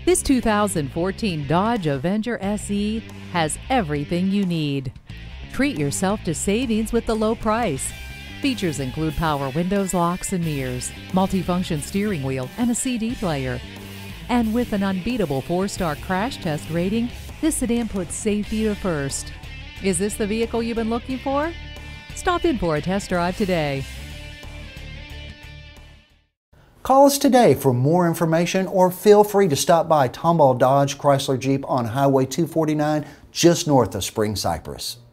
This 2014 Dodge Avenger SE has everything you need. Treat yourself to savings with the low price. Features include power windows, locks and mirrors, multifunction steering wheel, and a CD player. And with an unbeatable 4-star crash test rating, this sedan puts safety to first. Is this the vehicle you've been looking for? Stop in for a test drive today. Call us today for more information or feel free to stop by Tomball Dodge Chrysler Jeep on Highway 249 just north of Spring Cypress.